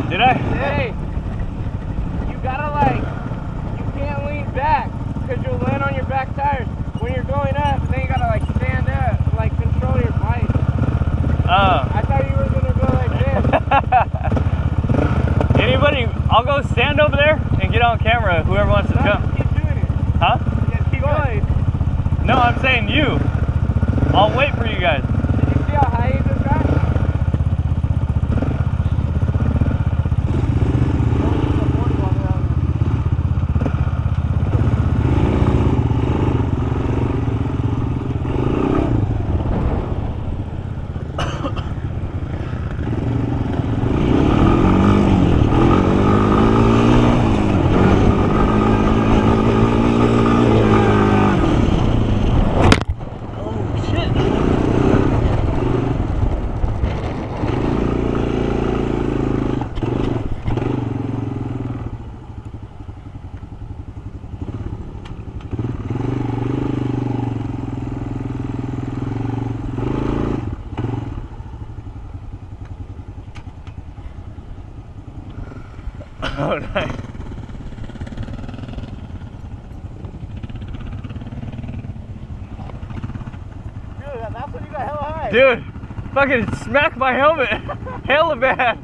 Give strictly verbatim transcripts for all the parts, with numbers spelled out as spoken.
Did I? Hey, you gotta like, you can't lean back because you'll land on your back tires when you're going up. Then you gotta like stand up, like control your bike. Oh. I thought you were gonna go like this. Anybody? I'll go stand over there and get on camera. Whoever wants to No, jump. keep doing it. Huh? Just keep going. No, I'm saying you. I'll wait for you guys. Did you see how high you just got? Oh, nice. Dude, that's when you got hella high. Dude, fucking smacked my helmet. Hella bad.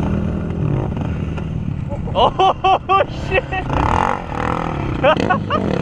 Oh shit!